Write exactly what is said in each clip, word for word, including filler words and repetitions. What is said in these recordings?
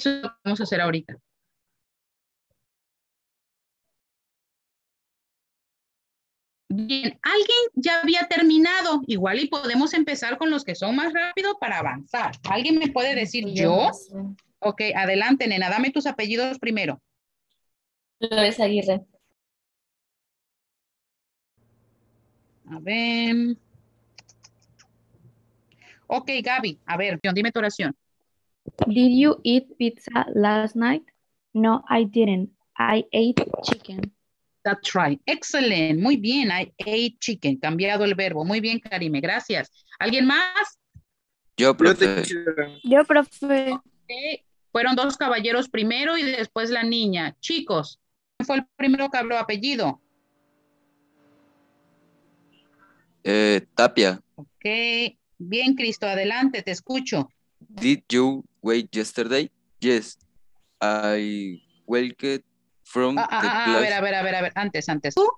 es lo que vamos a hacer ahorita. Bien, alguien ya había terminado, igual y podemos empezar con los que son más rápidos para avanzar. ¿Alguien me puede decir yo? Ok, adelante, nena, dame tus apellidos primero. Flores Aguirre. A ver. Ok, Gaby, a ver, dime tu oración. Did you eat pizza last night? No, I didn't. I ate chicken. That's right. Excellent. Muy bien. I ate chicken. Cambiado el verbo. Muy bien, Karime. Gracias. ¿Alguien más? Yo, profe. Yo, profe. Okay. Fueron dos caballeros primero y después la niña. Chicos, ¿quién fue el primero que habló apellido? Eh, Tapia. Ok. Bien, Cristo. Adelante, te escucho. Did you wait yesterday? Yes. I walked from Ah, ah, the ah, class. a ver, a ver, a ver, a ver. Antes, antes. ¿Tú?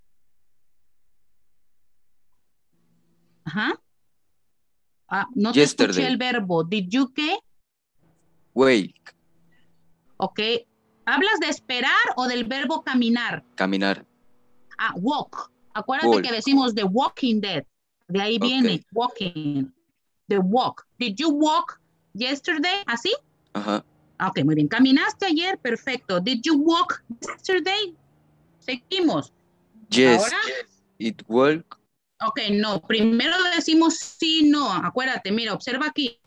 Ajá. Ah, no te Yesterday. escuché el verbo. Did you qué? Wake. Ok. ¿Hablas de esperar o del verbo caminar? Caminar. Ah, walk. Acuérdate Walk. que decimos The Walking Dead. De ahí viene Okay. walking. The walk. Did you walk yesterday? ¿Así? Ajá. Ok, muy bien. ¿Caminaste ayer? Perfecto. Did you walk yesterday? Seguimos. Yes. Ahora. It walk. Ok, no. Primero decimos sí, no. Acuérdate, mira, observa aquí.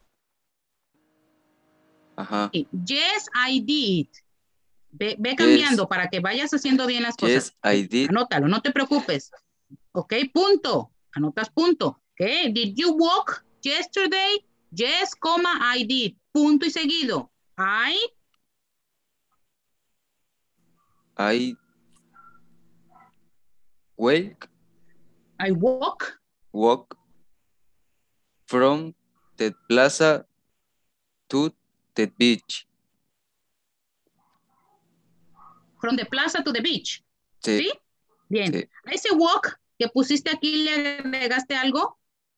Ajá. Yes, I did. Ve, ve Yes. cambiando para que vayas haciendo bien las Yes, cosas. I did. Anótalo, no te preocupes. Ok, punto. Anotas punto. Ok, did you walk yesterday? Yes, coma, I did. Punto y seguido. I. I wake. I walk. Walk from the plaza to the beach. From the plaza to the beach. Sí. ¿Sí? Bien. Sí. A ese walk que pusiste aquí, ¿le agregaste algo?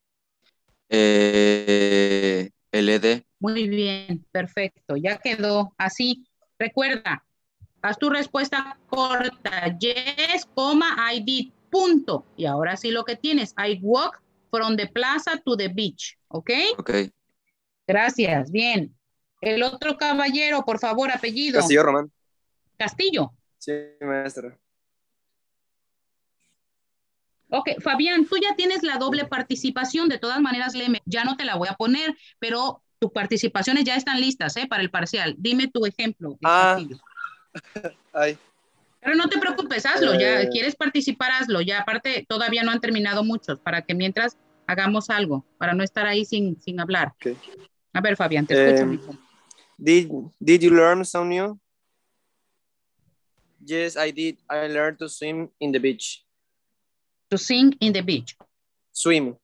Eh, L E D. Muy bien, perfecto. Ya quedó así. Recuerda, haz tu respuesta corta. Yes, coma, I did. Punto. Y ahora sí lo que tienes. I walk from the plaza to the beach. ¿Ok? Ok. Gracias. Bien. El otro caballero, por favor, apellido. Castillo Román. Castillo. Sí, maestra. Ok, Fabián, tú ya tienes la doble participación. De todas maneras, léeme. Ya no te la voy a poner, pero tus participaciones ya están listas, ¿eh? Para el parcial. Dime tu ejemplo. Ah. Castillo. Ay. Pero no te preocupes, hazlo, ya Eh. quieres participar, hazlo, ya aparte todavía no han terminado muchos, para que mientras hagamos algo, para no estar ahí sin, sin hablar. Okay. A ver, Fabián, te Eh, escucho. did, did you learn something new? Yes, I did. I learned to swim in the beach. To sing in the beach. Swim.